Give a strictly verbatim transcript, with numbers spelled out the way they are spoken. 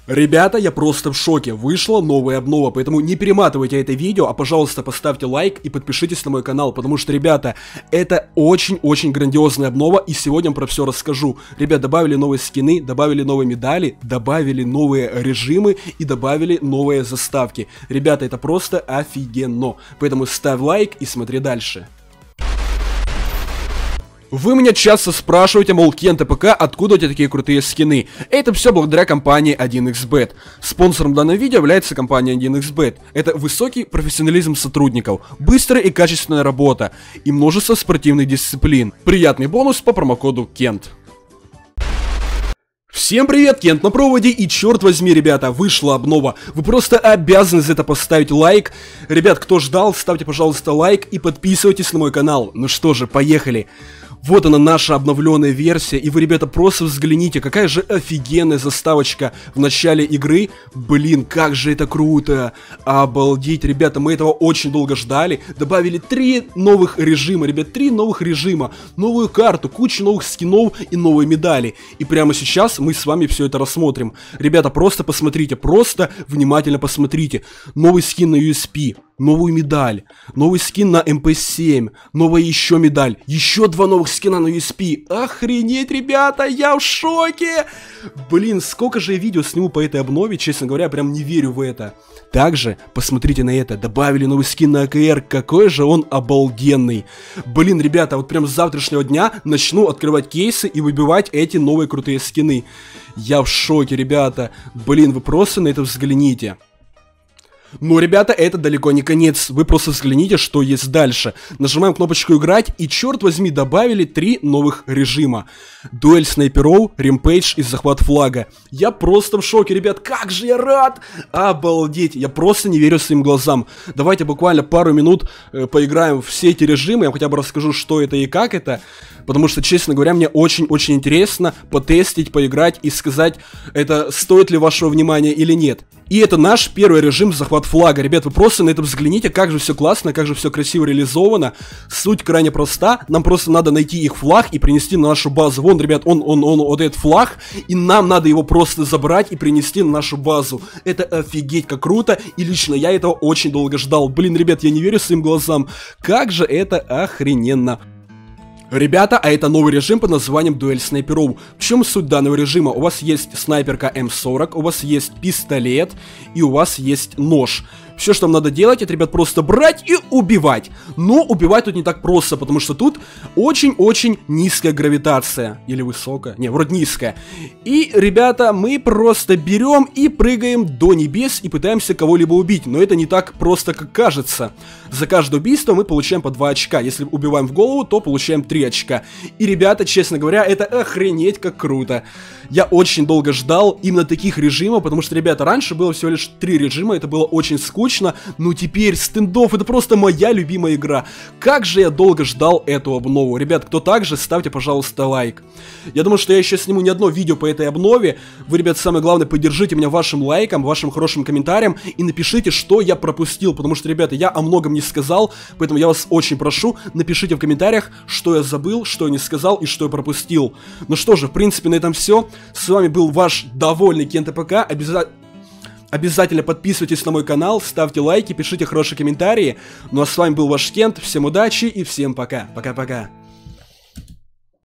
Ребята, я просто в шоке, вышла новая обнова, поэтому не перематывайте это видео, а пожалуйста поставьте лайк и подпишитесь на мой канал, потому что, ребята, это очень-очень грандиозная обнова, и сегодня про все расскажу. Ребят, добавили новые скины, добавили новые медали, добавили новые режимы и добавили новые заставки. Ребята, это просто офигенно, поэтому ставь лайк и смотри дальше. Вы меня часто спрашиваете, мол, Кен ТПК, откуда у тебя такие крутые скины? Это все благодаря компании один икс бет. Спонсором данного видео является компания один икс бет. Это высокий профессионализм сотрудников, быстрая и качественная работа и множество спортивных дисциплин. Приятный бонус по промокоду Кент. Всем привет, Кент на проводе, и черт возьми, ребята, вышла обнова. Вы просто обязаны за это поставить лайк. Ребят, кто ждал, ставьте, пожалуйста, лайк и подписывайтесь на мой канал. Ну что же, поехали. Вот она, наша обновленная версия, и вы, ребята, просто взгляните, какая же офигенная заставочка в начале игры. Блин, как же это круто. Обалдеть, ребята, мы этого очень долго ждали. Добавили три новых режима, ребят, три новых режима, новую карту, кучу новых скинов и новые медали. И прямо сейчас мы с вами все это рассмотрим. Ребята, просто посмотрите, просто внимательно посмотрите. Новый скин на ю эс пи. Новую медаль, новый скин на эм пэ семь, новая еще медаль, еще два новых скина на ю эс пи. Охренеть, ребята, я в шоке! Блин, сколько же я видео сниму по этой обнове, честно говоря, прям не верю в это. Также, посмотрите на это, добавили новый скин на а ка эр, какой же он обалденный. Блин, ребята, вот прям с завтрашнего дня начну открывать кейсы и выбивать эти новые крутые скины. Я в шоке, ребята, блин, вы просто на это взгляните. Но, ребята, это далеко не конец, вы просто взгляните, что есть дальше. Нажимаем кнопочку играть, и, черт возьми, добавили три новых режима. Дуэль снайперов, ремпейдж и захват флага. Я просто в шоке, ребят, как же я рад! Обалдеть, я просто не верю своим глазам. Давайте буквально пару минут э, поиграем в все эти режимы, я хотя бы расскажу, что это и как это. Потому что, честно говоря, мне очень-очень интересно потестить, поиграть и сказать, это стоит ли вашего внимания или нет. И это наш первый режим захват флага. Ребят, вы просто на это взгляните, как же все классно, как же все красиво реализовано. Суть крайне проста. Нам просто надо найти их флаг и принести на нашу базу. Вон, ребят, он, он, он, вот этот флаг. И нам надо его просто забрать и принести на нашу базу. Это офигеть как круто. И лично я этого очень долго ждал. Блин, ребят, я не верю своим глазам. Как же это охрененно. Ребята, а это новый режим под названием Дуэль снайперов. В чем суть данного режима? У вас есть снайперка эм сорок, у вас есть пистолет и у вас есть нож. Все, что нам надо делать, это, ребят, просто брать и убивать. Но убивать тут не так просто, потому что тут очень-очень низкая гравитация. Или высокая? Не, вроде низкая. И, ребята, мы просто берем и прыгаем до небес и пытаемся кого-либо убить. Но это не так просто, как кажется. За каждое убийство мы получаем по два очка. Если убиваем в голову, то получаем три очка. И, ребята, честно говоря, это охренеть как круто. Я очень долго ждал именно таких режимов, потому что, ребята, раньше было всего лишь три режима, это было очень скучно, но теперь стендов, это просто моя любимая игра. Как же я долго ждал эту обнову. Ребят, кто также, ставьте, пожалуйста, лайк. Я думаю, что я еще сниму не одно видео по этой обнове. Вы, ребят, самое главное, поддержите меня вашим лайком, вашим хорошим комментарием и напишите, что я пропустил, потому что, ребята, я о многом не сказал, поэтому я вас очень прошу, напишите в комментариях, что я забыл, что я не сказал и что я пропустил. Ну что же, в принципе, на этом все. С вами был ваш довольный Кен ТПК. Обязательно... Обязательно подписывайтесь на мой канал, ставьте лайки, пишите хорошие комментарии. Ну а с вами был ваш Кент. Всем удачи и всем пока. Пока-пока.